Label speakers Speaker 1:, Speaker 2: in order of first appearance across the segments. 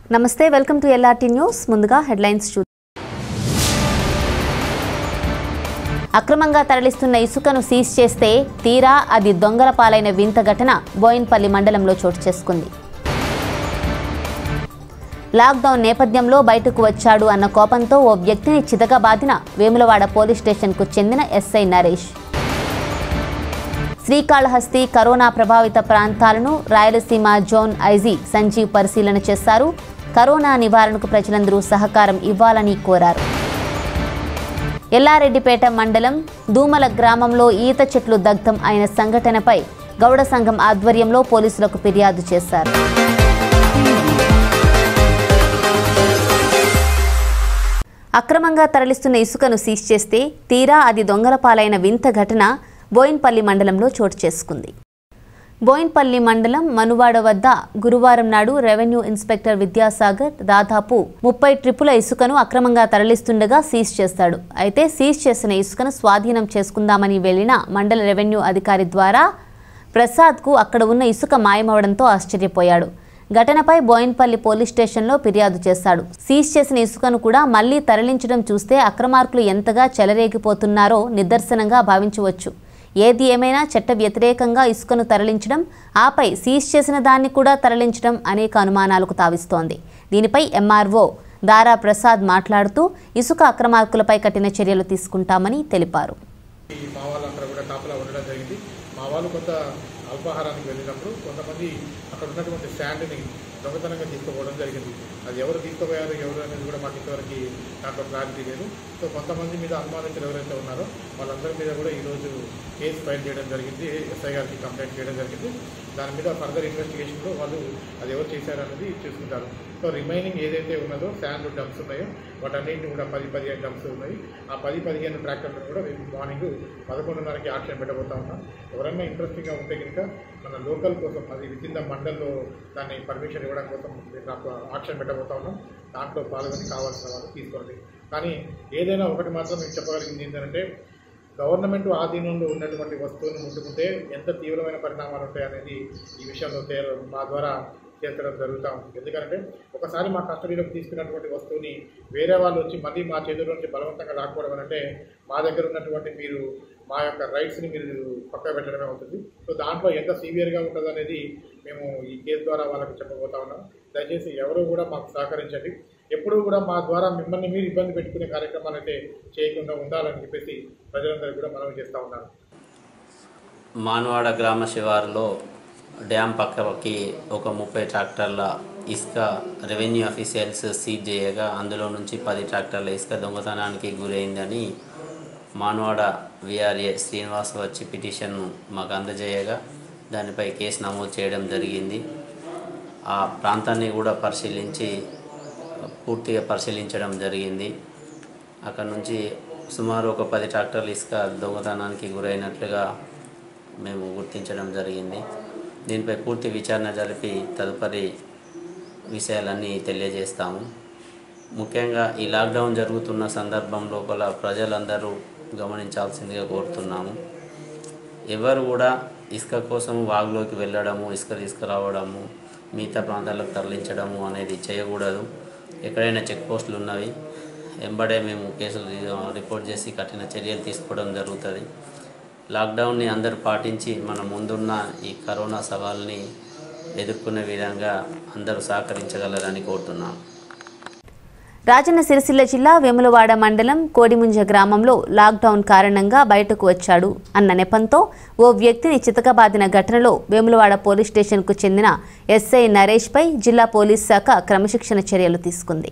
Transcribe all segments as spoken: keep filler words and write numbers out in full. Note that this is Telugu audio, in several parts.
Speaker 1: నమస్తే, వెల్కమ్ టు ఎల్ఆర్టీ న్యూస్. ముందుగా హెడ్లైన్స్ చూద్దాం. అక్రమంగా తరలిస్తున్న ఇసుకను సీజ్ చేస్తే తీరా అది దొంగల పాలైన వింత ఘటన బోయిన్పల్లి మండలంలో చోటు చేసుకుంది. లాక్డౌన్ నేపథ్యంలో బయటకు వచ్చాడు అన్న కోపంతో ఓ వ్యక్తిని చితగా బాదిన వేములవాడ పోలీస్ స్టేషన్కు చెందిన ఎస్ఐ నరేష్. శ్రీకాళహస్తి కరోనా ప్రభావిత ప్రాంతాలను రాయలసీమ జోన్ ఐజీ సంజీవ్ పరిశీలన చేశారు. కరోనా నివారణకు ప్రజలందరూ సహకారం ఇవ్వాలని కోరారు. ఎల్లారెడ్డిపేట మండలం దూమల గ్రామంలో ఈత చెట్లు దగ్ధం అయిన సంఘటనపై గౌడ సంఘం ఆధ్వర్యంలో పోలీసులకు ఫిర్యాదు చేశారు. అక్రమంగా తరలిస్తున్న ఇసుకను సీజ్ చేస్తే తీరా అది దొంగల పాలైన వింత ఘటన బోయిన్పల్లి మండలంలో చోటు చేసుకుంది. బోయిన్పల్లి మండలం మనువాడ వద్ద గురువారం నాడు రెవెన్యూ ఇన్స్పెక్టర్ విద్యాసాగర్ దాదాపు ముప్పై ట్రిప్పుల ఇసుకను అక్రమంగా తరలిస్తుండగా సీజ్ చేశాడు. అయితే సీజ్ చేసిన ఇసుకను స్వాధీనం చేసుకుందామని వెళ్లిన మండల రెవెన్యూ అధికారి ద్వారా ప్రసాద్కు అక్కడ ఉన్న ఇసుక మాయమవడంతో ఆశ్చర్యపోయాడు. ఘటనపై బోయిన్పల్లి పోలీస్ స్టేషన్లో ఫిర్యాదు చేశాడు. సీజ్ చేసిన ఇసుకను కూడా మళ్లీ తరలించడం చూస్తే అక్రమార్కులు ఎంతగా చెలరేగిపోతున్నారో నిదర్శనంగా భావించవచ్చు. ఏది ఏమైనా చట్ట వ్యతిరేకంగా ఇసుకను తరలించడం, ఆపై సీజ్ చేసిన దాన్ని కూడా తరలించడం అనేక అనుమానాలకు తావిస్తోంది. దీనిపై ఎంఆర్ఓ దారా ప్రసాద్ మాట్లాడుతూ ఇసుక అక్రమార్కులపై కఠిన చర్యలు తీసుకుంటామని తెలిపారు.
Speaker 2: అల్పాహారానికి వెళ్ళినప్పుడు కొంతమంది అక్కడ ఉన్నటువంటి శాండ్ని దొంగతనంగా తీసుకుపోవడం జరిగింది. అది ఎవరు తీసుకుపోయారు ఎవరు అనేది కూడా మాకు ఇంతవరకు దాంట్లో క్లారిటీ లేదు. సో కొంతమంది మీద అనుమానితులు ఎవరైతే ఉన్నారో వాళ్ళందరి మీద కూడా ఈరోజు కేసు ఫైల్ చేయడం జరిగింది. ఎస్ఐ గారికి కంప్లైంట్ చేయడం జరిగింది. దాని మీద ఫర్దర్ ఇన్వెస్టిగేషన్లో వాళ్ళు అది ఎవరు చేశారనేది చూసుకుంటారు. సో రిమైనింగ్ ఏదైతే ఉన్నదో శాండ్ డంప్స్ ఉన్నాయో వాటన్నింటినీ కూడా పది పదిహేను డంప్స్ ఉన్నాయి. ఆ పది పదిహేను ట్రాక్టర్లను కూడా మేము మార్నింగ్ పదకొండున్నరకి ఆక్షన్ పెట్టబోతా ఉన్నాం. ఎవరైనా ఇంట్రెస్టింగ్గా ఉంటే కనుక మన లోకల్ కోసం అది విత్ ఇన్ ద మండల్లో దాన్ని పర్మిషన్ ఇవ్వడం కోసం నాకు ఆక్షన్ పెట్టబోతా ఉన్నాం. దాంట్లో పాల్గొని కావాల్సిన వాళ్ళు తీసుకోండి. కానీ ఏదైనా ఒకటి మాత్రం మేము చెప్పగలిగింది ఏంటంటే గవర్నమెంట్ ఆధీనంలో ఉన్నటువంటి వస్తువుని ముట్టుకుంటే ఎంత తీవ్రమైన పరిణామాలు ఉంటాయనేది ఈ విషయంలో మా ద్వారా చేర్చడం జరుగుతూ ఉంటుంది. ఎందుకంటే ఒకసారి మా కస్టడీలోకి తీసుకున్నటువంటి వస్తువుని వేరే వాళ్ళు వచ్చి మళ్ళీ మా చేతుల నుంచి బలవంతంగా లాక్కోవడం అంటే మా దగ్గర ఉన్నటువంటి మీరు మా యొక్క రైట్స్ని మీరు పక్క పెట్టడమే అవుతుంది. సో దాంట్లో ఎంత సీవియర్గా ఉంటుంది అనేది మేము ఈ కేసు ద్వారా వాళ్ళకి చెప్పబోతా ఉన్నాం. దయచేసి ఎవరు కూడా మాకు సహకరించండి. ఎప్పుడూ కూడా మా ద్వారా మిమ్మల్ని మీరు ఇబ్బంది పెట్టుకునే కార్యక్రమాలు అయితే చేయకుండా ఉండాలని చెప్పేసి ప్రజలందరికీ కూడా మనవి చేస్తూ ఉన్నాను.
Speaker 3: మానవాడ గ్రామ శివారులో డ్యామ్ పక్కకి ఒక ముప్పై ట్రాక్టర్ల ఇసుక రెవెన్యూ అఫీషియల్స్ సీజ్ చేయగా అందులో నుంచి పది ట్రాక్టర్ల ఇసుక దొంగతనానికి గురైందని మానవాడ విఆర్ఏ శ్రీనివాస్ వచ్చి పిటిషన్ను మాకు అందజేయగా దానిపై కేసు నమోదు చేయడం జరిగింది. ఆ ప్రాంతాన్ని కూడా పరిశీలించి పూర్తిగా పరిశీలించడం జరిగింది. అక్కడ నుంచి సుమారు ఒక పది ట్రాక్టర్ల ఇసుక దొంగతనానికి గురైనట్లుగా మేము గుర్తించడం జరిగింది. దీనిపై పూర్తి విచారణ జరిపి తదుపరి విషయాలన్నీ తెలియజేస్తాము. ముఖ్యంగా ఈ లాక్డౌన్ జరుగుతున్న సందర్భం లోపల ప్రజలందరూ గమనించాల్సిందిగా కోరుతున్నాము. ఎవరు కూడా ఇసుక కోసం వాగులోకి వెళ్ళడము, ఇసుక తీసుకురావడము, మిగతా ప్రాంతాలకు తరలించడము అనేది చేయకూడదు. ఎక్కడైనా చెక్ పోస్టులు ఉన్నవి వెంబడే మేము కేసులు రిపోర్ట్ చేసి కఠిన చర్యలు తీసుకోవడం జరుగుతుంది. లాక్డౌన్ని అందరూ పాటించి మన ముందున్న ఈ కరోనా సవాల్ని ఎదుర్కొనే విధంగా అందరూ సహకరించగలరని కోరుతున్నాం.
Speaker 1: రాజన్న సిరిసిల్ల జిల్లా వేములవాడ మండలం కోడిముంజ గ్రామంలో లాక్డౌన్ కారణంగా బయటకు వచ్చాడు అన్న నెపంతో ఓ వ్యక్తిని చితకబాదిన ఘటనలో వేములవాడ పోలీస్ స్టేషన్కు చెందిన ఎస్ఐ నరేష్పై జిల్లా పోలీస్ శాఖ క్రమశిక్షణ చర్యలు తీసుకుంది.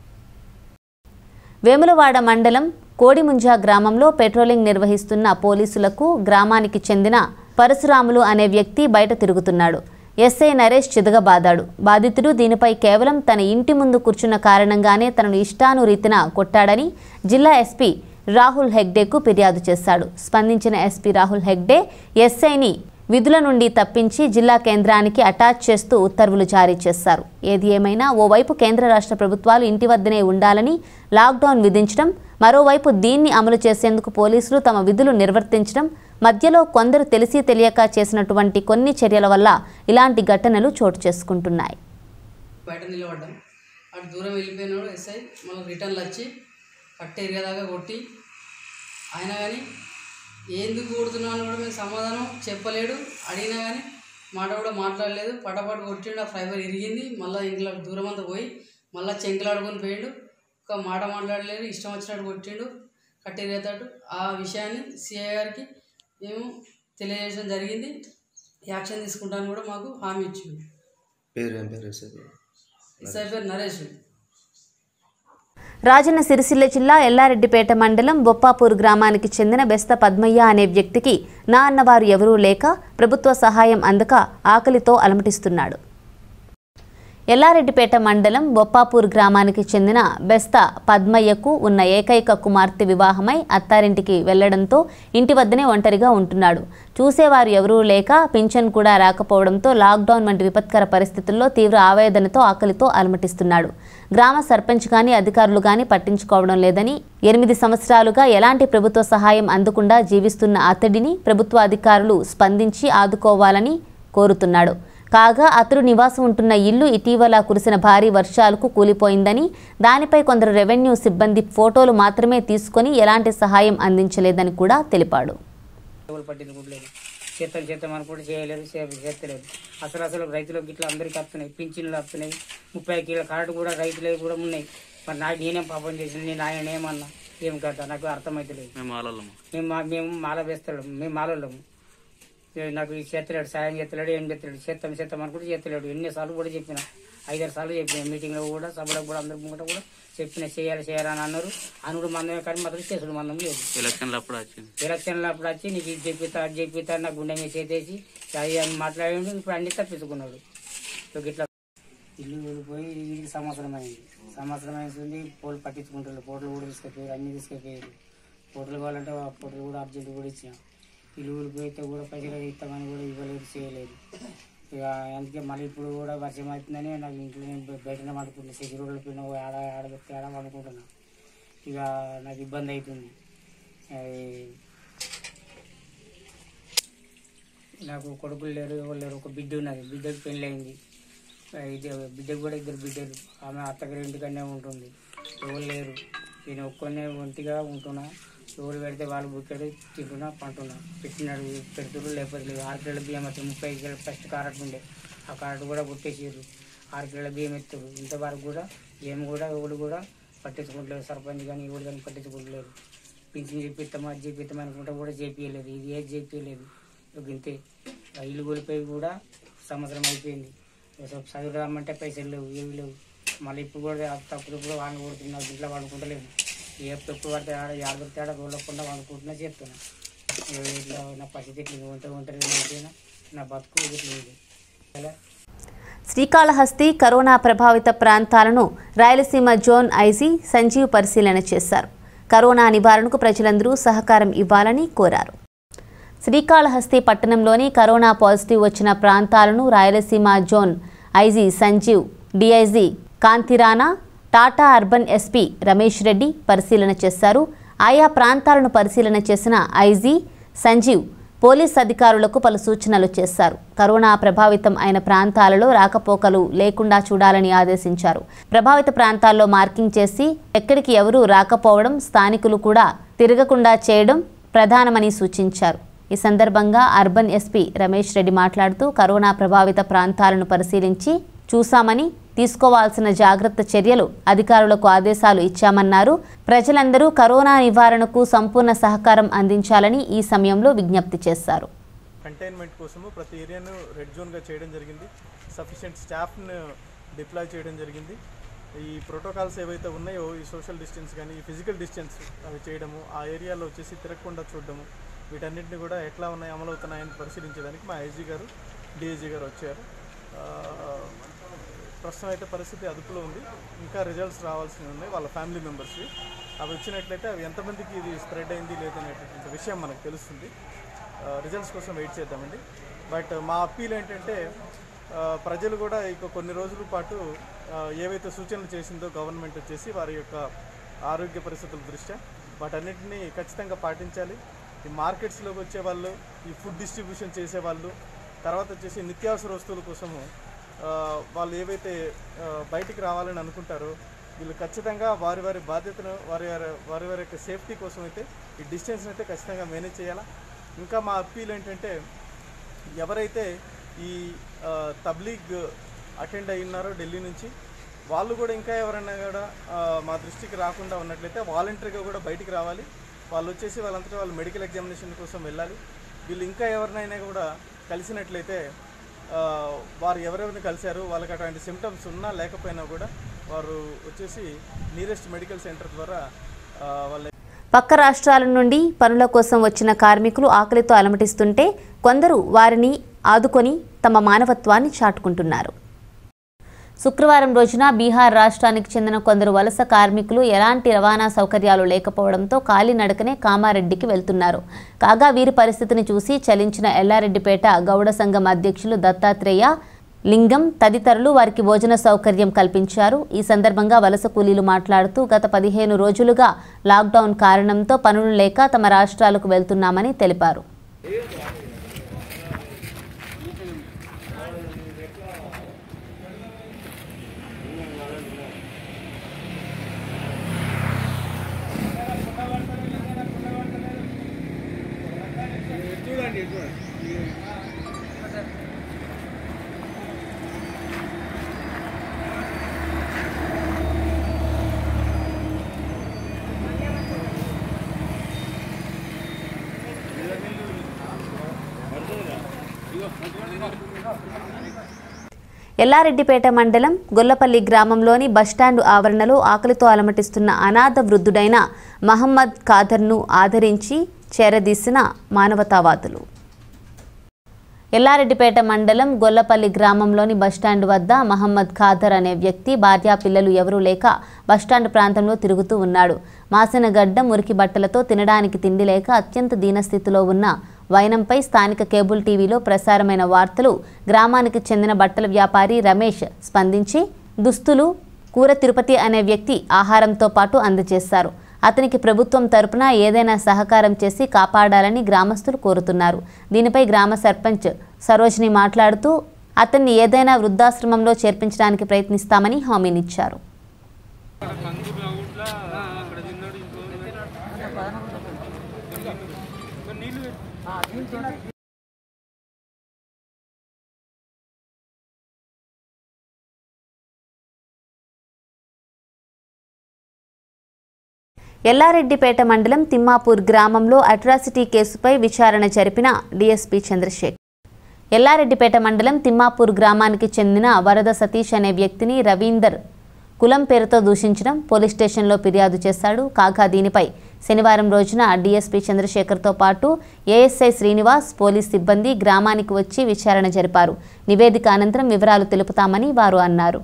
Speaker 1: వేములవాడ మండలం కోడిముంజ గ్రామంలో పెట్రోలింగ్ నిర్వహిస్తున్న పోలీసులకు గ్రామానికి చెందిన పరశురాములు అనే వ్యక్తి బయట తిరుగుతున్నాడు. ఎస్ఐ నరేష్ చితకబాదాడు. బాధితుడు దీనిపై కేవలం తన ఇంటి ముందు కూర్చున్న కారణంగానే తనను ఇష్టానురీతిన కొట్టాడని జిల్లా ఎస్పీ రాహుల్ హెగ్డేకు ఫిర్యాదు చేశాడు. స్పందించిన ఎస్పీ రాహుల్ హెగ్డే ఎస్ఐని విధుల నుండి తప్పించి జిల్లా కేంద్రానికి అటాచ్ చేస్తూ ఉత్తర్వులు జారీ చేశారు. ఏది ఏమైనా ఓవైపు కేంద్ర రాష్ట్ర ప్రభుత్వాలు ఇంటి వద్దనే ఉండాలని లాక్డౌన్ విధించడం, మరోవైపు దీన్ని అమలు చేసేందుకు పోలీసులు తమ విధులు నిర్వర్తించడం, మధ్యలో కొందరు తెలిసి తెలియక చేసినటువంటి కొన్ని చర్యల వల్ల ఇలాంటి ఘటనలు చోటు చేసుకుంటున్నాయి.
Speaker 4: బయట నిలబడ్డాం. అటు దూరం వెళ్ళిపోయినాడు ఎస్ఐ. మళ్ళీ రిటర్న్లు వచ్చి కట్ట ఏరియా దాకా కొట్టి అయినా కానీ ఎందుకు కొడుతున్నాను కూడా మేము సమాధానం చెప్పలేడు. అడిగినా కానీ మాట కూడా మాట్లాడలేదు. పటపాటు కొట్టిండు, ఆ ఫైబర్ ఇరిగింది. మళ్ళీ ఇంట్లో దూరం అంతా పోయి మళ్ళీ చెంకులాడుకొని పోయిండు. ఒక మాట మాట్లాడలేదు, ఇష్టం వచ్చినట్టు కొట్టిండు కట్టేరేతాడు. ఆ విషయాన్ని సిఐ గారికి మేము తెలియజేయడం జరిగింది. యాక్షన్ తీసుకుంటాను కూడా మాకు హామీ ఇచ్చింది. ఎస్ఐ పేరు నరేష్.
Speaker 1: రాజన్న సిరిసిల్ల జిల్లా ఎల్లారెడ్డిపేట మండలం బొప్పాపూర్ గ్రామానికి చెందిన బెస్త పద్మయ్య అనే వ్యక్తికి నా అన్నవారు ఎవరూ లేక ప్రభుత్వ సహాయం అందక ఆకలితో అలమటిస్తున్నాడు. ఎల్లారెడ్డిపేట మండలం బొప్పాపూర్ గ్రామానికి చెందిన బెస్త పద్మయ్యకు ఉన్న ఏకైక కుమార్తె వివాహమై అత్తారింటికి వెళ్లడంతో ఇంటి వద్దనే ఒంటరిగా ఉంటున్నాడు. చూసేవారు ఎవరూ లేక పింఛన్ కూడా రాకపోవడంతో లాక్డౌన్ వంటి విపత్కర పరిస్థితుల్లో తీవ్ర ఆవేదనతో ఆకలితో అలమటిస్తున్నాడు. గ్రామ సర్పంచ్ కానీ అధికారులు కానీ పట్టించుకోవడం లేదని, ఎనిమిది సంవత్సరాలుగా ఎలాంటి ప్రభుత్వ సహాయం అందకుండా జీవిస్తున్న అతడిని ప్రభుత్వ అధికారులు స్పందించి ఆదుకోవాలని కోరుతున్నాడు. కాగా అతడు నివాసం ఉంటున్న ఇల్లు ఇటీవల కురిసిన భారీ వర్షాలకు కూలిపోయిందని, దానిపై కొందరు రెవెన్యూ సిబ్బంది ఫోటోలు మాత్రమే తీసుకొని ఎలాంటి సహాయం అందించలేదని కూడా తెలిపాడు.
Speaker 5: చేతం చేతం అనుకుంటే చేయలేదు, చేస్తలేదు. అసలు అసలు రైతులకు ఇట్లా అందరికీ వస్తున్నాయి, పింఛన్లు వస్తున్నాయి, ముప్పై కిలో కార్డు కూడా రైతులవి కూడా ఉన్నాయి. మరి నాకు నేనేం పాపం చేసింది, నేను ఆయన ఏమన్నా ఏం కదా నాకు అర్థమవుతలేదు. మేము మేము మాల వేస్తాడు, మేము మాలళ్ళము. నాకు చేస్తలేడు, సాయం చేస్తలేడు, ఏం చేస్తలేడు. చేస్తాం చేస్తాం అనుకుంటే చేస్తలేడు. ఎన్నిసార్లు కూడా చెప్పిన, ఐదారు సార్లు చెప్పిన. మీటింగ్లో కూడా సభలకు కూడా అందరి ముంగట కూడా చెప్పిన చేయాలి చేయాలని అన్నారు. అనుడు మందమే కానీ మాత్రం చేసుడు మందం లేదు. ఎలక్షన్లు అప్పుడు వచ్చింది ఎలక్షన్లు అప్పుడు వచ్చి నీకు ఇది చెప్పితా అది చెప్పితా నాకు గుండె మీద చేసేసి అది అని మాట్లాడి ఇప్పుడు అన్ని తప్పించుకున్నాడు. ఇట్లా ఇల్లు వెళ్ళిపోయి ఇది సంవత్సరం అయింది. సంవత్సరం అయింది. పోలు పట్టించుకుంటారు, పోటలు కూడా తీసుకుపోయారు, అన్ని తీసుకుపోయారు. పోటలు కావాలంటే ఆ పోటలు కూడా అర్జెంట్ కూడా ఇచ్చాం. ఇల్లు ఊరిపోయితే కూడా పైసలు ఇస్తామని కూడా ఇవ్వలేదు, చేయలేదు. ఇక అందుకే మళ్ళీ ఇప్పుడు కూడా వర్షం అవుతుందని నాకు ఇంట్లో నేను బయటనే పడుకుంటున్నా. సెక్యూరిటీ రోడ్ల పైన ఆడ ఆడబెట్టి ఆడ పడుకుంటున్నా. ఇక నాకు ఇబ్బంది అవుతుంది. నాకు కొడుకులు లేరు, ఎవరు లేరు. ఒక బిడ్డ ఉన్నది, బిడ్డకు పెళ్ళి అయింది. ఇది బిడ్డకు కూడా ఇద్దరు బిడ్డలు. ఆమె అత్తగారి ఇంటికనే ఉంటుంది, ఎవరు లేరు. నేను ఒక్కనే ఒంటిగా ఉంటున్నా. ఎవరు పెడితే వాళ్ళు బుక్కడి తింటున్నా పంటున్నా. పెట్టినాడు పెడుతురు లేకపోతే లేదు. ఆరు కిలోల బియ్యం వస్తుంది, ముప్పై కిలో ఫస్ట్ కార్డు ఉండే, ఆ కార్డు కూడా కొట్టేసారు. ఆరు కిలోల బియ్యం ఎత్తురు. ఇంతవరకు కూడా ఏం కూడా ఎవరు కూడా పట్టించుకుంటలేదు. సర్పంచ్ కానీ ఎవరు కానీ పట్టించుకుంటలేదు. పింఛన్ చేపిస్తామా అది చేపిస్తామా అనుకుంటే కూడా చేపియలేదు, ఇది ఏది చేపియలేదు. ఇంతే ఇల్లు కూలిపోయి కూడా సంవత్సరం అయిపోయింది. చదువు రమ్మంటే పైసలు లేవు, ఏవి లేవు. మళ్ళీ ఇప్పుడు కూడా తప్పుడు కూడా వాడిని కొడుతున్నారు, ఇంట్లో వాడుకుంటలేము. ఏ ఎప్పుడు పడితే ఆడ ఆడబడితే ఆడ రోడ్లకుండా వండుకుంటున్నా చెప్తున్నా. ఇట్లా నా పరిస్థితి ఇట్లా ఒంటరి ఒంటరి అయిపోయినా నా బతుకు ఇట్లా.
Speaker 1: శ్రీకాళహస్తి కరోనా ప్రభావిత ప్రాంతాలను రాయలసీమ జోన్ ఐజీ సంజీవ్ పరిశీలన చేశారు. కరోనా నివారణకు ప్రజలందరూ సహకారం ఇవ్వాలని కోరారు. శ్రీకాళహస్తి పట్టణంలోని కరోనా పాజిటివ్ వచ్చిన ప్రాంతాలను Rayalaseema zone IG Sanjeev, DIG Kanthi Rana, Tata urban SP Ramesh Reddy పరిశీలన చేశారు. ఆయా ప్రాంతాలను పరిశీలన చేసిన ఐజీ సంజీవ్ పోలీస్ అధికారులకు పలు సూచనలు చేశారు. కరోనా ప్రభావితం అయిన ప్రాంతాలలో రాకపోకలు లేకుండా చూడాలని ఆదేశించారు. ప్రభావిత ప్రాంతాల్లో మార్కింగ్ చేసి ఎక్కడికి ఎవరూ రాకపోవడం, స్థానికులు కూడా తిరగకుండా చేయడం ప్రధానమని సూచించారు. ఈ సందర్భంగా అర్బన్ ఎస్పీ రమేష్ రెడ్డి మాట్లాడుతూ కరోనా ప్రభావిత ప్రాంతాలను పరిశీలించి చూశామని, తీసుకోవాల్సిన జాగ్రత్త చర్యలు అధికారులకు ఆదేశాలు ఇచ్చామన్నారు. ప్రజలందరూ కరోనా నివారణకు సంపూర్ణ సహకారం అందించాలని ఈ సమయంలో విజ్ఞప్తి చేశారు.
Speaker 6: కంటైన్మెంట్ కోసము ప్రతి ఏరియాను రెడ్ జోన్గా చేయడం జరిగింది. సఫిషియెంట్ స్టాఫ్ను డిప్లాయ్ చేయడం జరిగింది. ఈ ప్రోటోకాల్స్ ఏవైతే ఉన్నాయో, ఈ సోషల్ డిస్టెన్స్ కానీ ఈ ఫిజికల్ డిస్టెన్స్ అవి చేయడము, ఆ ఏరియాలో వచ్చేసి తిరగకుండా చూడడము, వీటన్నిటిని కూడా ఎట్లా ఉన్నాయి అమలవుతున్నాయని పరిశీలించడానికి మా ఐజీ గారు, డిఐజీ గారు వచ్చారు. ప్రస్తుతం అయితే పరిస్థితి అదుపులో ఉంది. ఇంకా రిజల్ట్స్ రావాల్సినవి ఉన్నాయి వాళ్ళ ఫ్యామిలీ మెంబర్స్వి. అవి వచ్చినట్లయితే అవి ఎంతమందికి ఇది స్ప్రెడ్ అయింది లేదనేటటువంటి విషయం మనకు తెలుస్తుంది. రిజల్ట్స్ కోసం వెయిట్ చేద్దామండి. బట్ మా అప్పీల్ ఏంటంటే ప్రజలు కూడా ఇక కొన్ని రోజుల పాటు ఏవైతే సూచనలు చేసిందో గవర్నమెంట్ వచ్చేసి వారి యొక్క ఆరోగ్య పరిస్థితుల దృష్ట్యా వాటన్నిటిని ఖచ్చితంగా పాటించాలి. ఈ మార్కెట్స్లోకి వచ్చే వాళ్ళు, ఈ ఫుడ్ డిస్ట్రిబ్యూషన్ చేసేవాళ్ళు, తర్వాత వచ్చేసి నిత్యావసర వస్తువుల కోసము వాళ్ళు ఏవైతే బయటికి రావాలని అనుకుంటారో వీళ్ళు ఖచ్చితంగా వారి వారి బాధ్యతను వారి వారి వారి వారి యొక్క సేఫ్టీ కోసం అయితే ఈ డిస్టెన్స్ని అయితే ఖచ్చితంగా మేనేజ్ చేయాలా. ఇంకా మా అప్పీల్ ఏంటంటే ఎవరైతే ఈ తబ్లీగ్ అటెండ్ అయి ఉన్నారో ఢిల్లీ నుంచి వాళ్ళు కూడా ఇంకా ఎవరైనా కూడా మా దృష్టికి రాకుండా ఉన్నట్లయితే వాలంటరీగా కూడా బయటికి రావాలి. వాళ్ళు వచ్చేసి వాళ్ళంతటా వాళ్ళు మెడికల్ ఎగ్జామినేషన్ కోసం వెళ్ళాలి. వీళ్ళు ఇంకా ఎవరినైనా కూడా కలిసినట్లయితే వారు ఎవరెవరిని కలిశారు వాళ్ళకి అటువంటి సిమ్టమ్స్ ఉన్నా లేకపోయినా కూడా వారు వచ్చేసి నియరెస్ట్ మెడికల్ సెంటర్ ద్వారా వాళ్ళ
Speaker 1: పక్క రాష్ట్రాల నుండి పనుల కోసం వచ్చిన కార్మికులు ఆకలితో అలమటిస్తుంటే కొందరు వారిని ఆదుకొని తమ మానవత్వాన్ని చాటుకుంటున్నారు. శుక్రవారం రోజున బీహార్ రాష్ట్రానికి చెందిన కొందరు వలస కార్మికులు ఎలాంటి రవాణా సౌకర్యాలు లేకపోవడంతో కాలినడకనే కామారెడ్డికి వెళ్తున్నారు. కాగా వీరి పరిస్థితిని చూసి చలించిన ఎల్లారెడ్డిపేట గౌడ సంఘం అధ్యక్షులు దత్తాత్రేయ లింగం తదితరులు వారికి భోజన సౌకర్యం కల్పించారు. ఈ సందర్భంగా వలస కూలీలు మాట్లాడుతూ గత పదిహేను రోజులుగా లాక్డౌన్ కారణంతో పనులు లేక తమ రాష్ట్రాలకు వెళ్తున్నామని తెలిపారు. ఎల్లారెడ్డిపేట మండలం గొల్లపల్లి గ్రామంలోని బస్టాండు ఆవరణలో ఆకలితో అలమటిస్తున్న అనాథ వృద్ధుడైన మహమ్మద్ ఖాదర్ను ఆదరించి చేరదీసిన మానవతావాదులు. ఎల్లారెడ్డిపేట మండలం గొల్లపల్లి గ్రామంలోని బస్టాండ్ వద్ద మహమ్మద్ ఖాదర్ అనే వ్యక్తి భార్యా పిల్లలు ఎవరూ లేక బస్టాండ్ ప్రాంతంలో తిరుగుతూ ఉన్నాడు. మాసిన గడ్డ మురికి బట్టలతో తినడానికి తిండి లేక అత్యంత దీనస్థితిలో ఉన్న వైనంపై స్థానిక కేబుల్ టీవీలో ప్రసారమైన వార్తలు గ్రామానికి చెందిన బట్టల వ్యాపారి రమేష్ స్పందించి దుస్తులు కూర తిరుపతి అనే వ్యక్తి ఆహారంతో పాటు అందజేశారు. అతనికి ప్రభుత్వం తరపున ఏదైనా సహకారం చేసి కాపాడాలని గ్రామస్తులు కోరుతున్నారు. దీనిపై గ్రామ సర్పంచ్ సరోజిని మాట్లాడుతూ అతన్ని ఏదైనా వృద్ధాశ్రమంలో చేర్పించడానికి ప్రయత్నిస్తామని హామీనిచ్చారు. ఎల్లారెడ్డిపేట మండలం తిమ్మాపూర్ గ్రామంలో అట్రాసిటీ కేసుపై విచారణ జరిపిన డీఎస్పీ చంద్రశేఖర్. ఎల్లారెడ్డిపేట మండలం తిమ్మాపూర్ గ్రామానికి చెందిన వరద సతీష్ అనే వ్యక్తిని రవీందర్ కులం పేరుతో దూషించడం పోలీస్ స్టేషన్లో ఫిర్యాదు చేశాడు. కాగా దీనిపై శనివారం రోజున డీఎస్పీ చంద్రశేఖర్తో పాటు ఏఎస్ఐ శ్రీనివాస్ పోలీస్ సిబ్బంది గ్రామానికి వచ్చి విచారణ జరిపారు. నివేదిక అనంతరం వివరాలు తెలుపుతామని వారు అన్నారు.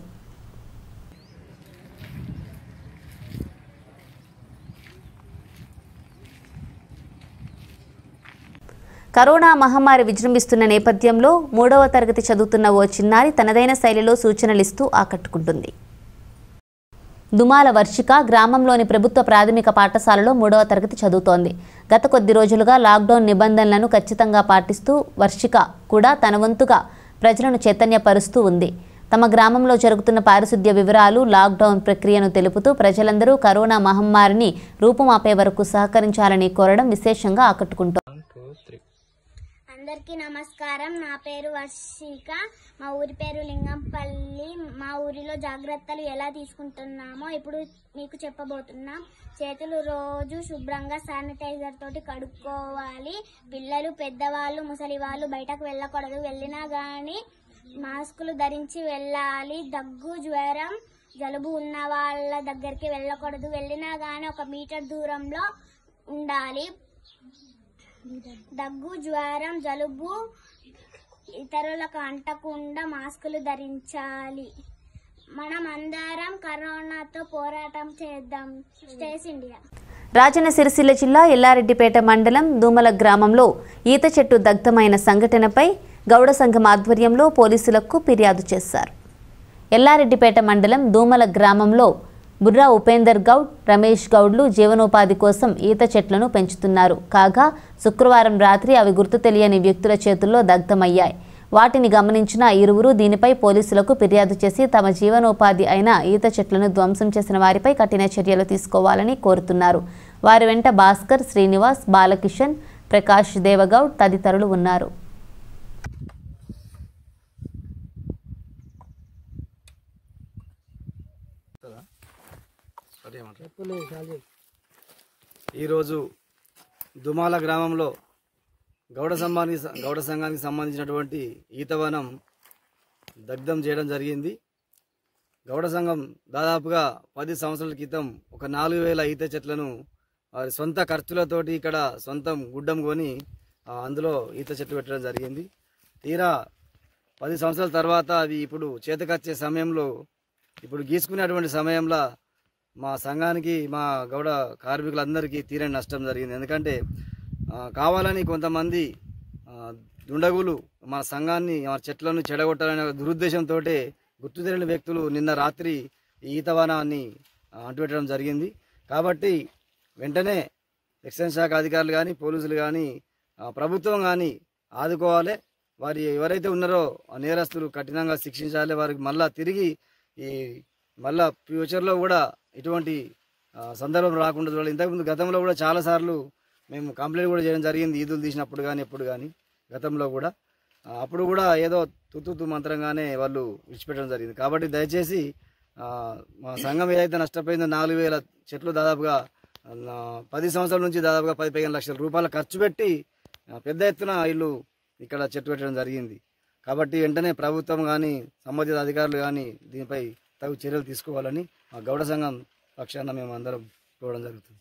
Speaker 1: కరోనా మహమ్మారి విజృంభిస్తున్న నేపథ్యంలో మూడవ తరగతి చదువుతున్న ఓ చిన్నారి తనదైన శైలిలో సూచనలిస్తూ ఆకట్టుకుంటుంది. దుమాల వర్షిక గ్రామంలోని ప్రభుత్వ ప్రాథమిక పాఠశాలలో మూడవ తరగతి చదువుతోంది. గత కొద్ది రోజులుగా లాక్డౌన్ నిబంధనలను ఖచ్చితంగా పాటిస్తూ వర్షిక కూడా తన వంతుగా ప్రజలను చైతన్యపరుస్తూ ఉంది. తమ గ్రామంలో జరుగుతున్న పారిశుద్ధ్య వివరాలు, లాక్డౌన్ ప్రక్రియను తెలుపుతూ ప్రజలందరూ కరోనా మహమ్మారిని రూపుమాపే వరకు సహకరించాలని కోరడం విశేషంగా ఆకట్టుకుంటోంది.
Speaker 7: అందరికీ నమస్కారం. నా పేరు వర్షిక. మా ఊరి పేరు లింగంపల్లి. మా ఊరిలో జాగ్రత్తలు ఎలా తీసుకుంటున్నామో ఇప్పుడు మీకు చెప్పబోతున్నాం. చేతులు రోజు శుభ్రంగా శానిటైజర్ తోటి కడుక్కోవాలి. పిల్లలు, పెద్దవాళ్ళు, ముసలి వాళ్ళు బయటకు వెళ్ళకూడదు. వెళ్ళినా కానీ మాస్కులు ధరించి వెళ్ళాలి. దగ్గు, జ్వరం, జలుబు ఉన్న వాళ్ళ దగ్గరికి వెళ్ళకూడదు. వెళ్ళినా కానీ ఒక మీటర్ దూరంలో ఉండాలి. దగ్గు, జ్వరం, జలుబు ఇతరులకు అంటకుండా మాస్కులు ధరించాలి. మనం అందరం కరోనాతో పోరాటం చేద్దాం. Stays India.
Speaker 1: రాజన్న సిరిసిల్ల జిల్లా ఎల్లారెడ్డిపేట మండలం దూమల గ్రామంలో ఈత చెట్టు దగ్ధమైన సంఘటనపై గౌడ సంఘం ఆధ్వర్యంలో పోలీసులకు ఫిర్యాదు చేశారు. ఎల్లారెడ్డిపేట మండలం దూమల గ్రామంలో బుర్రా ఉపేందర్ గౌడ్, రమేష్ గౌడ్లు జీవనోపాధి కోసం ఈత చెట్లను పెంచుతున్నారు. కాగా శుక్రవారం రాత్రి అవి గుర్తు తెలియని వ్యక్తుల చేతుల్లో దగ్ధమయ్యాయి. వాటిని గమనించిన ఇరువురు దీనిపై పోలీసులకు ఫిర్యాదు చేసి తమ జీవనోపాధి అయిన ఈత చెట్లను ధ్వంసం చేసిన వారిపై కఠిన చర్యలు తీసుకోవాలని కోరుతున్నారు. వారి వెంట భాస్కర్, శ్రీనివాస్, బాలకిషన్, ప్రకాష్ దేవగౌడ్ తదితరులు ఉన్నారు.
Speaker 8: ఈరోజు దుమాల గ్రామంలో గౌడ సంఘానికి గౌడ సంఘానికి సంబంధించినటువంటి ఈతవనం దగ్ధం చేయడం జరిగింది. గౌడ సంఘం దాదాపుగా పది సంవత్సరాల క్రితం ఒక నాలుగు వేల ఈత చెట్లను వారి సొంత ఖర్చులతోటి ఇక్కడ సొంతం గుడ్డం కొని అందులో ఈత చెట్లు పెట్టడం జరిగింది. తీరా పది సంవత్సరాల తర్వాత అవి ఇప్పుడు చేతకొచ్చే సమయంలో ఇప్పుడు గీసుకునేటువంటి సమయంలో మా సంఘానికి మా గౌడ కార్మికులందరికీ తీరని నష్టం జరిగింది. ఎందుకంటే కావాలని కొంతమంది దుండగులు మా సంఘాన్ని మా చెట్లను చెడగొట్టాలనే దురుద్దేశంతో గుర్తు తెలియని వ్యక్తులు నిన్న రాత్రి ఈతవనాన్ని అంటుపెట్టడం జరిగింది. కాబట్టి వెంటనే ఎక్సైజ్ శాఖ అధికారులు కానీ పోలీసులు కానీ ప్రభుత్వం కానీ ఆదుకోవాలి. వారి ఎవరైతే ఉన్నారో నేరస్తులు కఠినంగా శిక్షించాలి. వారికి మళ్ళా తిరిగి ఈ మళ్ళా ఫ్యూచర్లో కూడా ఇటువంటి సందర్భం రాకుండా చూడాలి. ఇంతకుముందు గతంలో కూడా చాలాసార్లు మేము కంప్లైంట్ కూడా చేయడం జరిగింది, ఈదులు తీసినప్పుడు కానీ ఎప్పుడు కానీ గతంలో కూడా. అప్పుడు కూడా ఏదో తుత్తు మంత్రంగానే వాళ్ళు విడిచిపెట్టడం జరిగింది. కాబట్టి దయచేసి మా సంఘం ఏదైతే నష్టపోయిందో నాలుగు వేల చెట్లు దాదాపుగా పది సంవత్సరాల నుంచి దాదాపుగా పది పదిహేను లక్షల రూపాయలు ఖర్చు పెట్టి పెద్ద ఎత్తున వీళ్ళు ఇక్కడ చెట్టు పెట్టడం జరిగింది. కాబట్టి వెంటనే ప్రభుత్వం కానీ సంబంధిత అధికారులు కానీ దీనిపై తగు చర్యలు తీసుకోవాలని మా గౌడ సంఘం పక్షాన మేము అందరం కోరడం జరుగుతుంది.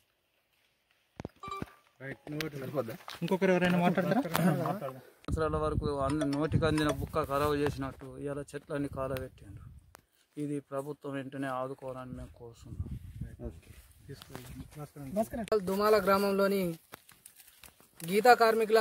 Speaker 6: ఇంకొకరు ఎవరైనా మాట్లాడతారా?
Speaker 9: సంవత్సరాల వరకు అన్ని నోటికి అందిన బుక్క ఖరాబు చేసినట్టు ఇలా చెట్లన్నీ కాలబెట్టిండ్రు. ఇది ప్రభుత్వం వెంటనే ఆదుకోవాలని మేము కోరుతున్నాం.
Speaker 4: దుమాల గ్రామంలోని గీతా కార్మికుల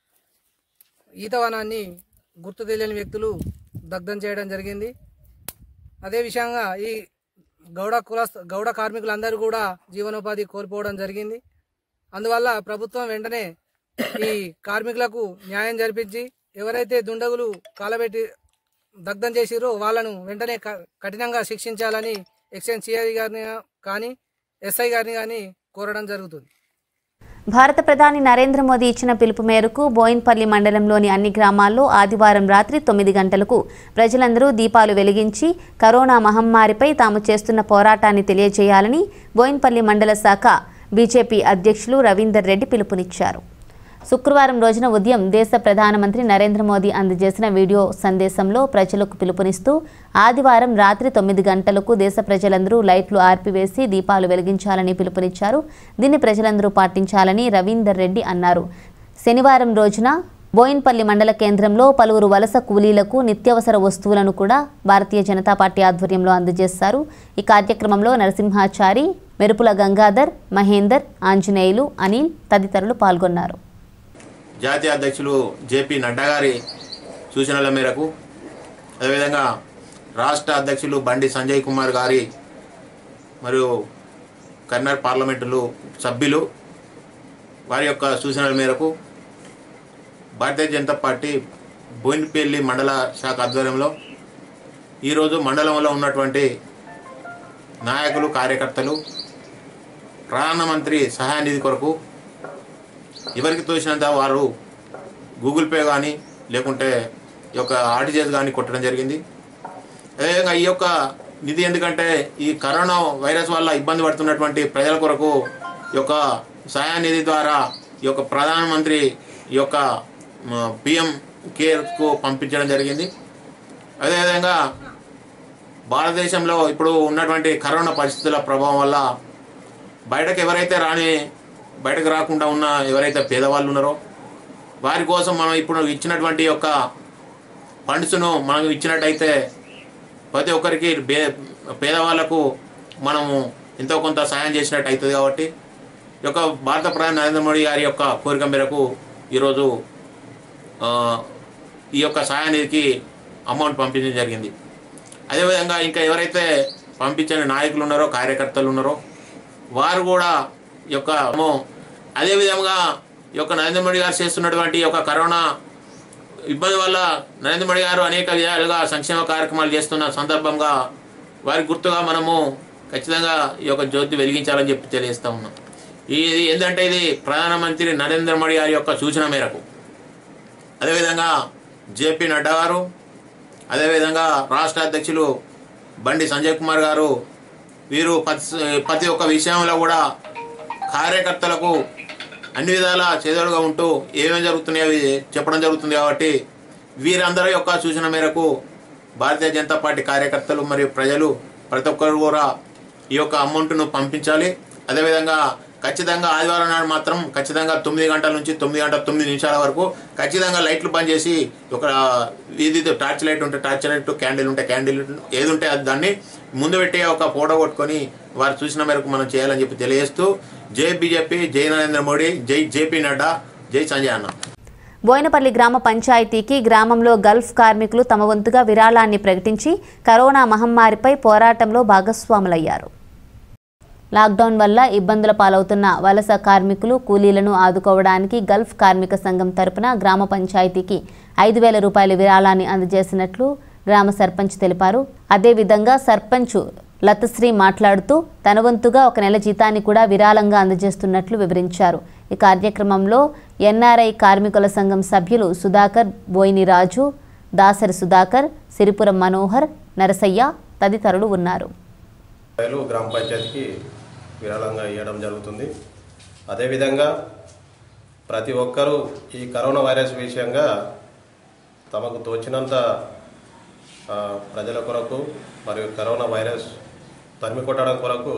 Speaker 4: ఈతవనాన్ని గుర్తు తెలియని వ్యక్తులు దగ్ధం చేయడం జరిగింది. అదే విషయంగా ఈ గౌడ కుల గౌడ కార్మికులందరూ కూడా జీవనోపాధి కోల్పోవడం జరిగింది. అందువల్ల ప్రభుత్వం వెంటనే ఈ కార్మికులకు న్యాయం జరిపించి ఎవరైతే దుండగులు కాలబెట్టి దగ్ధం చేసిరో వాళ్ళను వెంటనే కఠినంగా శిక్షించాలని ఎక్సైజ్ సిఐ గారిని కానీ ఎస్ఐ గారిని కానీ కోరడం జరుగుతుంది.
Speaker 1: భారత ప్రధాని నరేంద్ర మోదీ ఇచ్చిన పిలుపు మేరకు బోయిన్పల్లి మండలంలోని అన్ని గ్రామాల్లో ఆదివారం రాత్రి తొమ్మిది గంటలకు ప్రజలందరూ దీపాలు వెలిగించి కరోనా మహమ్మారిపై తాము చేస్తున్న పోరాటాన్ని తెలియజేయాలని బోయిన్పల్లి మండల శాఖ బీజేపీ అధ్యక్షులు రవీందర్ రెడ్డి పిలుపునిచ్చారు. శుక్రవారం రోజున ఉదయం దేశ ప్రధానమంత్రి నరేంద్ర మోదీ అందజేసిన వీడియో సందేశంలో ప్రజలకు పిలుపునిస్తూ ఆదివారం రాత్రి తొమ్మిది గంటలకు దేశ ప్రజలందరూ లైట్లు ఆర్పివేసి దీపాలు వెలిగించాలని పిలుపునిచ్చారు. దీన్ని ప్రజలందరూ పాటించాలని రవీందర్ రెడ్డి అన్నారు. శనివారం రోజున బోయిన్పల్లి మండల కేంద్రంలో పలువురు వలస కూలీలకు నిత్యావసర వస్తువులను కూడా భారతీయ జనతా పార్టీ ఆధ్వర్యంలో అందజేశారు. ఈ కార్యక్రమంలో నరసింహాచారి, మెరుపుల గంగాధర్, మహేందర్, ఆంజనేయులు, అనిల్ తదితరులు పాల్గొన్నారు.
Speaker 10: జాతీయ అధ్యక్షులు జేపీ నడ్డా గారి సూచనల మేరకు, అదేవిధంగా రాష్ట్ర అధ్యక్షులు బండి సంజయ్ కుమార్ గారి మరియు కర్నూలు పార్లమెంటులు సభ్యులు వారి యొక్క సూచనల మేరకు భారతీయ జనతా పార్టీ బోయిన్పల్లి మండల శాఖ ఆధ్వర్యంలో ఈరోజు మండలంలో ఉన్నటువంటి నాయకులు, కార్యకర్తలు ప్రధానమంత్రి సహాయ నిధి కొరకు ఎవరికి తోచినంత వారు గూగుల్ పే కానీ లేకుంటే ఈ యొక్క ఆర్టీజీఎస్ కానీ కొట్టడం జరిగింది. అదేవిధంగా ఈ యొక్క నిధి ఎందుకంటే ఈ కరోనా వైరస్ వల్ల ఇబ్బంది పడుతున్నటువంటి ప్రజల కొరకు ఈ యొక్క సహాయ నిధి ద్వారా ఈ యొక్క ప్రధానమంత్రి ఈ యొక్క పిఎం కేర్కు పంపించడం జరిగింది. అదేవిధంగా భారతదేశంలో ఇప్పుడు ఉన్నటువంటి కరోనా పరిస్థితుల ప్రభావం వల్ల బయటకు ఎవరైతే రాని బయటకు రాకుండా ఉన్న ఎవరైతే పేదవాళ్ళు ఉన్నారో వారి కోసం మనం ఇప్పుడు ఇచ్చినటువంటి యొక్క ఫండ్స్ను మనం ఇచ్చినట్టయితే ప్రతి ఒక్కరికి పేదవాళ్లకు మనము ఎంతో కొంత సాయం చేసినట్టు అవుతుంది. కాబట్టి ఈ యొక్క భారత ప్రధాని నరేంద్ర మోడీ గారి యొక్క కోరిక మేరకు ఈరోజు ఈ యొక్క సహాయానికి అమౌంట్ పంపించడం జరిగింది. అదేవిధంగా ఇంకా ఎవరైతే పంపించని నాయకులు ఉన్నారో, కార్యకర్తలు ఉన్నారో వారు కూడా ఈ యొక్క అదేవిధంగా ఈ యొక్క నరేంద్ర మోడీ గారు చేస్తున్నటువంటి ఈ యొక్క కరోనా ఇబ్బంది వల్ల నరేంద్ర మోడీ గారు అనేక విధాలుగా సంక్షేమ కార్యక్రమాలు చేస్తున్న సందర్భంగా వారి గుర్తుగా మనము ఖచ్చితంగా ఈ యొక్క జ్యోతి వెలిగించాలని చెప్పి తెలియజేస్తూ ఉన్నాం. ఇది ఏంటంటే ఇది ప్రధానమంత్రి నరేంద్ర మోడీ గారి యొక్క సూచన మేరకు, అదేవిధంగా జేపీ నడ్డా గారు, అదేవిధంగా రాష్ట్ర అధ్యక్షులు బండి సంజయ్ కుమార్ గారు, వీరు ప్రతి ఒక్క విషయంలో కూడా కార్యకర్తలకు అన్ని విధాలా చేదోడుగా ఉంటూ ఏమేమి జరుగుతున్నాయో అవి చెప్పడం జరుగుతుంది. కాబట్టి వీరందరి యొక్క సూచన మేరకు భారతీయ జనతా పార్టీ కార్యకర్తలు మరియు ప్రజలు ప్రతి ఒక్కరు కూడా ఈ యొక్క అమౌంట్ను పంపించాలి. అదేవిధంగా ఖచ్చితంగా ఆదివారం నాడు మాత్రం ఖచ్చితంగా తొమ్మిది గంటల నుంచి తొమ్మిది గంటల తొమ్మిది నిమిషాల వరకు ఖచ్చితంగా లైట్లు బంద్ చేసి ఒక వీధి టార్చ్ లైట్ ఉంటే టార్చ్ లైట్, క్యాండిల్ ఉంటే క్యాండిల్, ఏది ఉంటే అది దాన్ని ముందు పెట్టి ఒక ఫోటో కొట్టుకొని వారు చూసిన మేరకు మనం చేయాలని చెప్పి తెలియజేస్తూ జై బీజేపీ, జై నరేంద్ర మోడీ, జై జేపీ నడ్డా, జై సంజయ్ అన్న.
Speaker 1: బోయినపల్లి గ్రామ పంచాయతీకి గ్రామంలో గల్ఫ్ కార్మికులు తమ వంతుగా విరాళాన్ని ప్రకటించి కరోనా మహమ్మారిపై పోరాటంలో భాగస్వాములయ్యారు. లాక్డౌన్ వల్ల ఇబ్బందుల పాలవుతున్న వలస కార్మికులు, కూలీలను ఆదుకోవడానికి గల్ఫ్ కార్మిక సంఘం తరపున గ్రామ పంచాయతీకి ఐదు వేల రూపాయల విరాళాన్ని అందజేసినట్లు గ్రామ సర్పంచ్ తెలిపారు. అదేవిధంగా సర్పంచ్ లతశ్రీ మాట్లాడుతూ తన వంతుగా ఒక నెల జీతాన్ని కూడా విరాళంగా అందజేస్తున్నట్లు వివరించారు. ఈ కార్యక్రమంలో ఎన్ఆర్ఐ కార్మికుల సంఘం సభ్యులు సుధాకర్, బోయిని రాజు, దాసరి సుధాకర్, సిరిపురం మనోహర్, నరసయ్య తదితరులు ఉన్నారు.
Speaker 11: గ్రామ పంచాయతీకి విరాళంగా ఇవ్వడం జరుగుతుంది. అదేవిధంగా ప్రతి ఒక్కరూ ఈ కరోనా వైరస్ విషయంగా తమకు తోచినంత ప్రజల కొరకు మరియు కరోనా వైరస్ తరిమి కొట్టడం కొరకు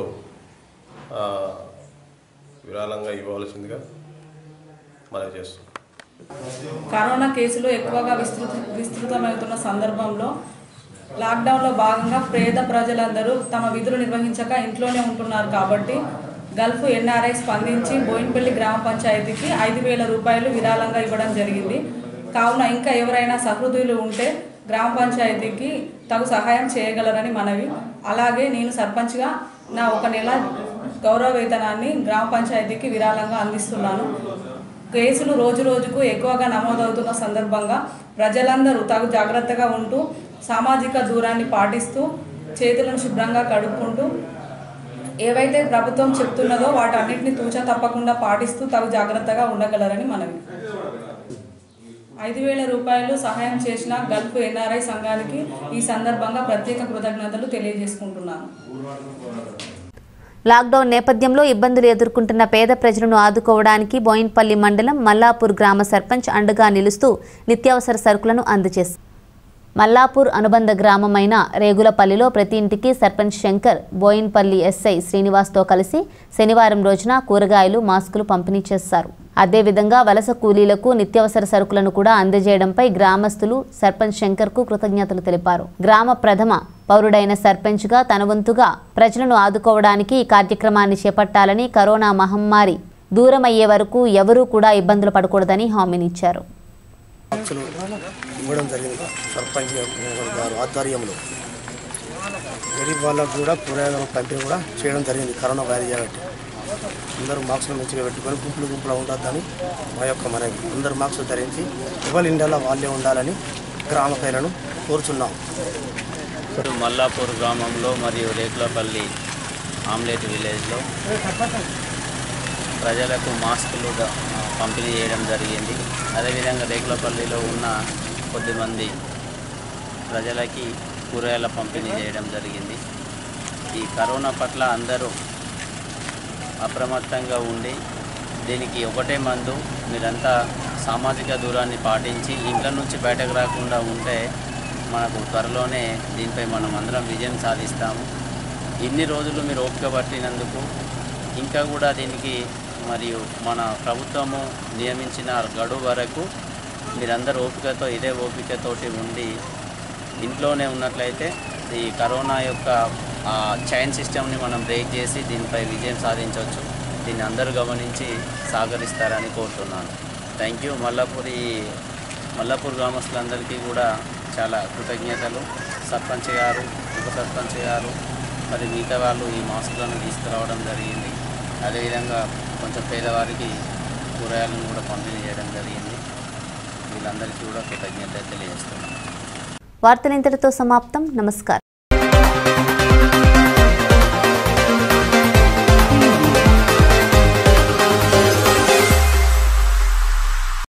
Speaker 11: విరాళంగా ఇవ్వవలసిందిగా మనవి చేస్తున్నాం.
Speaker 12: కరోనా కేసులు ఎక్కువగా విస్తృత విస్తృతమవుతున్న సందర్భంలో లాక్డౌన్లో భాగంగా పేద ప్రజలందరూ తమ విధులు నిర్వహించక ఇంట్లోనే ఉంటున్నారు. కాబట్టి గల్ఫ్ ఎన్ఆర్ఐ స్పందించి బోయినపల్లి గ్రామ పంచాయతీకి ఐదు వేల రూపాయలు విరాళంగా ఇవ్వడం జరిగింది. కావున ఇంకా ఎవరైనా సహృదయులు ఉంటే గ్రామ పంచాయతీకి తగు సహాయం చేయగలరని మనవి. అలాగే నేను సర్పంచ్గా నా ఒక నెల గౌరవ వేతనాన్ని గ్రామ పంచాయతీకి విరాళంగా అందిస్తున్నాను. కేసులు రోజు రోజుకు ఎక్కువగా నమోదవుతున్న సందర్భంగా ప్రజలందరూ తగు జాగ్రత్తగా ఉంటూ సామాజిక దూరాన్ని పాటిస్తూ చేతులను శుభ్రంగా కడుక్కుంటూ ఏవైతే ప్రభుత్వం చెప్తున్నదో వాటన్నిటిని తూచా తప్పకుండా పాటిస్తూ తగు జాగ్రత్తగా ఉండగలరని మనవి. ఐదు వేల రూపాయలు సహాయం చేసిన గల్ఫ్ ఎన్ఆర్ఐ సంఘానికి ఈ సందర్భంగా ప్రత్యేక కృతజ్ఞతలు తెలియజేసుకుంటున్నాను.
Speaker 1: లాక్డౌన్ నేపథ్యంలో ఇబ్బందులు ఎదుర్కొంటున్న పేద ప్రజలను ఆదుకోవడానికి బోయిన్పల్లి మండలం మల్లాపూర్ గ్రామ సర్పంచ్ అండగా నిలుస్తూ నిత్యావసర సరుకులను అందజేశారు. మల్లాపూర్ అనుబంధ గ్రామమైన రేగులపల్లిలో ప్రతి ఇంటికి సర్పంచ్ శంకర్, బోయిన్పల్లి ఎస్ఐ శ్రీనివాస్తో కలిసి శనివారం రోజున కూరగాయలు, మాస్కులు పంపిణీ చేశారు. అదేవిధంగా వలస కూలీలకు నిత్యావసర సరుకులను కూడా అందజేయడంపై గ్రామస్తులు సర్పంచ్ శంకర్కు కృతజ్ఞతలు తెలిపారు. గ్రామ ప్రథమ పౌరుడైన సర్పంచ్గా తన వంతుగా ప్రజలను ఆదుకోవడానికి ఈ కార్యక్రమాన్ని చేపట్టాలని, కరోనా మహమ్మారి దూరమయ్యే వరకు ఎవరూ కూడా ఇబ్బందులు పడకూడదని హామీనిచ్చారు.
Speaker 13: ఇవ్వడం జరిగింది. సర్పంచ్ గారు ఆధ్వర్యంలో గరీబ్ వాళ్ళకు కూడా కూరగాయల పంపిణీ కూడా చేయడం జరిగింది. కరోనా వైరస్ కాబట్టి అందరూ మాస్కులు మంచిగా పెట్టుకొని గుంపులు గుంపులు ఉండొద్దని మా యొక్క మన అందరూ మాస్కులు ధరించి ఎవరి ఇండియాలో వాళ్ళే ఉండాలని గ్రామ ప్రజలను కోరుచున్నాం.
Speaker 3: మల్లాపూర్ గ్రామంలో మరియు రేకులపల్లి ఆమ్లెట్ విలేజ్లో ప్రజలకు మాస్కులు పంపిణీ చేయడం జరిగింది. అదేవిధంగా రేకులపల్లిలో ఉన్న కొద్దిమంది ప్రజలకి కూరగాయల పంపిణీ చేయడం జరిగింది. ఈ కరోనా పట్ల అందరూ అప్రమత్తంగా ఉండి దీనికి ఒకటే మందు, మీరంతా సామాజిక దూరాన్ని పాటించి ఇంట్లో నుంచి బయటకు రాకుండా ఉంటే మనకు త్వరలోనే దీనిపై మనం అందరం విజయం సాధిస్తాము. ఇన్ని రోజులు మీరు ఓపిక పట్టినందుకు ఇంకా కూడా దీనికి మరియు మన ప్రభుత్వము నియమించిన గడువు వరకు మీరందరూ ఓపికతో ఇదే ఓపికతోటి ఉండి ఇంట్లోనే ఉన్నట్లయితే ఈ కరోనా యొక్క చైన్ సిస్టమ్ని మనం బ్రేక్ చేసి దీనిపై విజయం సాధించవచ్చు. దీన్ని అందరూ గమనించి సహకరిస్తారని కోరుతున్నాను. Thank you. మల్లాపూర్ ఈ మల్లాపూర్ గ్రామస్తులందరికీ కూడా చాలా కృతజ్ఞతలు. సర్పంచ్ గారు, ఉప సర్పంచ్ గారు మరి మిగతా వాళ్ళు ఈ మాస్కులను తీసుకురావడం జరిగింది. అదేవిధంగా కొంచెం పేదవారికి కూరగాయలను కూడా పంపిణీ చేయడం జరిగింది.
Speaker 14: వీళ్ళందరికీ కూడా కృతజ్ఞత తెలియజేస్తున్నాను.
Speaker 1: వార్తలు ఇంతటితో సమాప్తం. నమస్కారం.